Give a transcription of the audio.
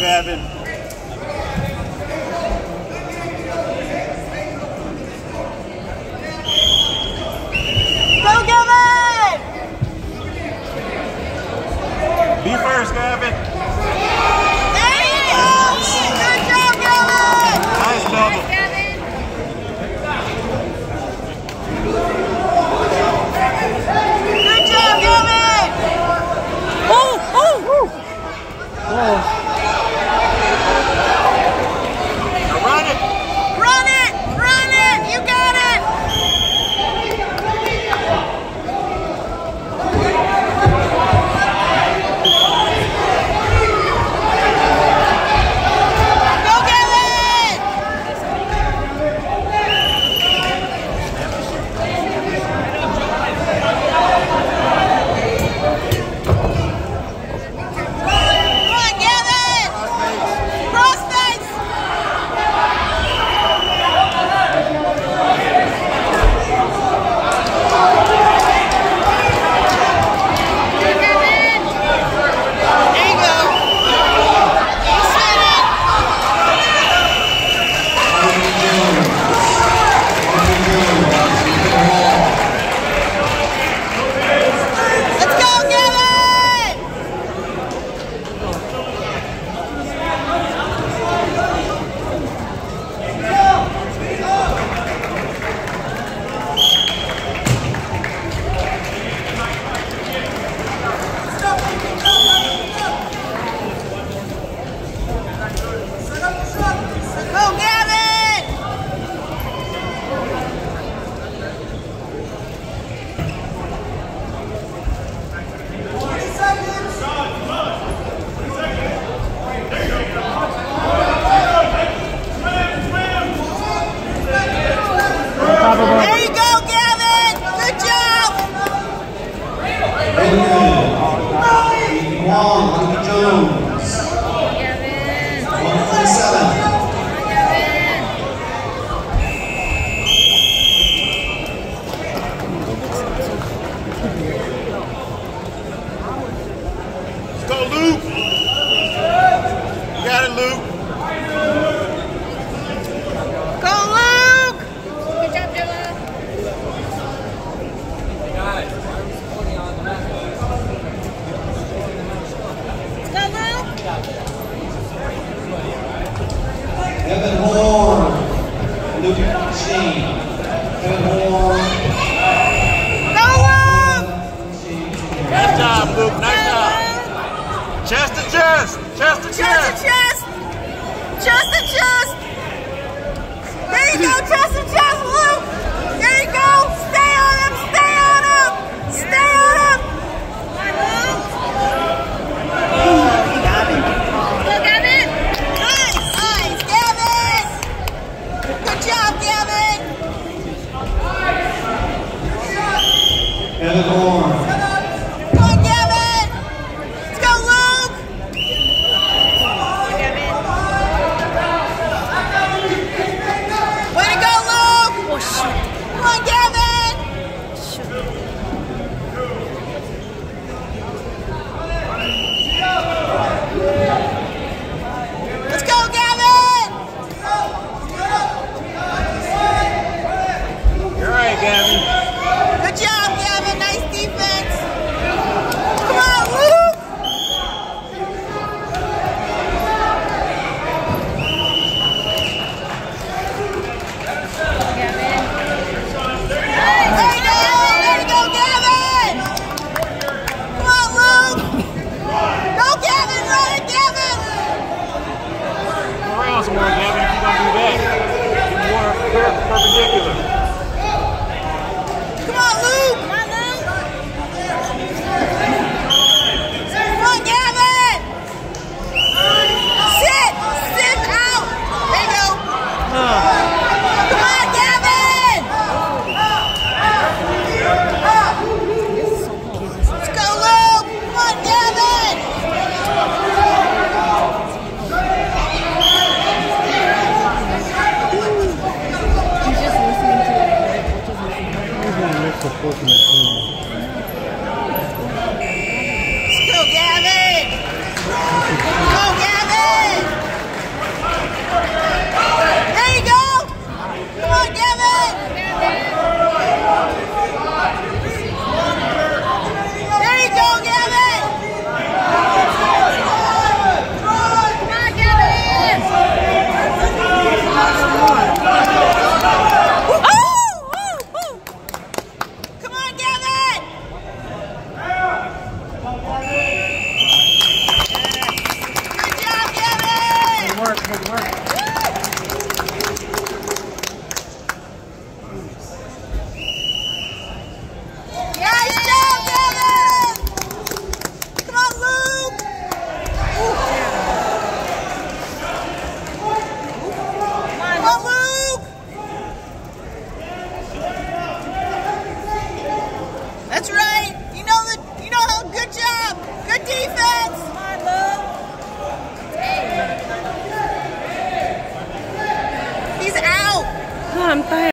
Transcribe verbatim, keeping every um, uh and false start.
Gavin. Go, Gavin! Be first, Gavin. There you go! Good job, Gavin! Nice double. Good job, Gavin! Oh, oh! Oh. Run it. Run it! Run it! You got it! Go, Gavin! Come on, Gavin! Cross face! There you go. You said it. Let's go, Gavin! Go, Gavin! Top of There you go, Gavin! Good job! Juan Jones. one twenty-seven. Let's go, Luke. You got it, Luke. Go, Luke! Good job, Joe. Go, Luke! Evan Horn. Luke Sheen. Evan Horn. Go, Luke! Nice job, Luke. Nice job. Chest to chest. Chest to Chest chest. to chest! Chest to chest! There you go, chest to chest, Luke! There you go! Stay on him! Stay on him! Stay on him! Go, Gavin. Nice! Nice, Gavin! Good job, Gavin! Evan Horn. Come on, Gavin! Let's go, Luke! Way to go, Luke! Oh, shoot. I'm tired.